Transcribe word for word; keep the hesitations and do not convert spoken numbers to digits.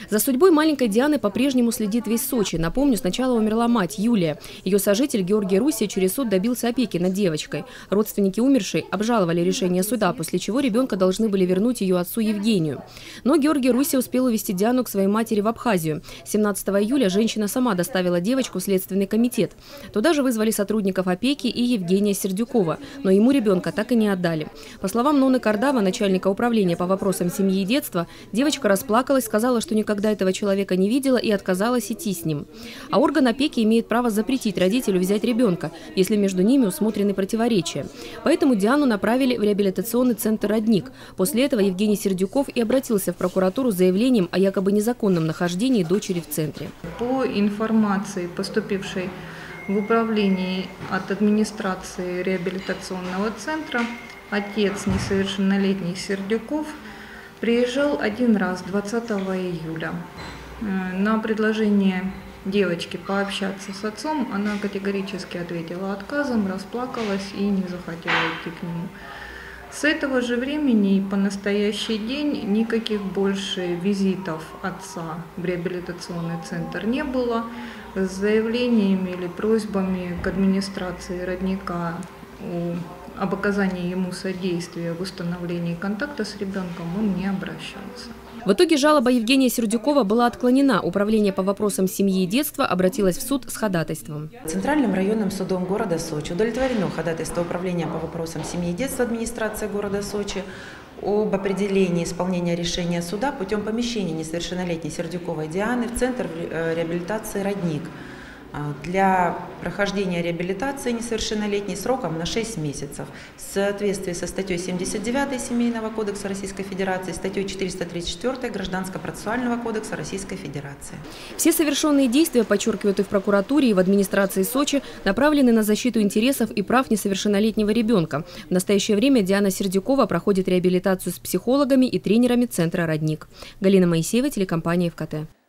За судьбой маленькой Дианы по-прежнему следит весь Сочи. Напомню, сначала умерла мать Юлия. Ее сожитель Георгий Руссия через суд добился опеки над девочкой. Родственники умершей обжаловали решение суда, после чего ребенка должны были вернуть ее отцу Евгению. Но Георгий Руссия успел увезти Диану к своей матери в Абхазию. семнадцатого июля женщина сама доставила девочку в Следственный комитет. Туда же вызвали сотрудников опеки и Евгения Сердюкова. Но ему ребенка так и не отдали. По словам Ноны Кардава, начальника управления по вопросам семьи и детства, девочка расплакалась, сказала, что никогда этого человека не видела и отказалась идти с ним. А орган опеки имеет право запретить родителю взять ребенка, если между ними усмотрены противоречия. Поэтому Диану направили в реабилитационный центр «Родник». После этого Евгений Сердюков и обратился в прокуратуру с заявлением о якобы незаконном нахождении дочери в центре. По информации, поступившей в управлении от администрации реабилитационного центра, отец несовершеннолетний Сердюков приезжал один раз двадцатого июля. На предложение девочки пообщаться с отцом она категорически ответила отказом, расплакалась и не захотела идти к нему. С этого же времени и по настоящий день никаких больше визитов отца в реабилитационный центр не было. С заявлениями или просьбами к администрации Родника о об оказании ему содействия в установлении контакта с ребенком он не обращался. В итоге жалоба Евгения Сердюкова была отклонена. Управление по вопросам семьи и детства обратилось в суд с ходатайством. Центральным районным судом города Сочи удовлетворено ходатайство Управления по вопросам семьи и детства администрации города Сочи об определении исполнения решения суда путем помещения несовершеннолетней Сердюковой Дианы в Центр реабилитации «Родник» для прохождения реабилитации несовершеннолетней сроком на шесть месяцев в соответствии со статьей семьдесят девятой Семейного кодекса Российской Федерации, статьей четыреста тридцать четвёртой Гражданско-процессуального кодекса Российской Федерации. Все совершенные действия, подчеркивают и в прокуратуре, и в администрации Сочи, направлены на защиту интересов и прав несовершеннолетнего ребенка. В настоящее время Диана Сердюкова проходит реабилитацию с психологами и тренерами Центра «Родник». Галина Моисеева, телекомпания ФКТ.